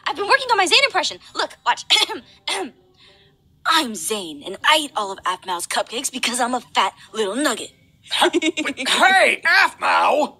I've been working on my Zane impression. Look, watch. I'm Zane, and I eat all of Aphmau's cupcakes because I'm a fat little nugget. Hey, Aphmau!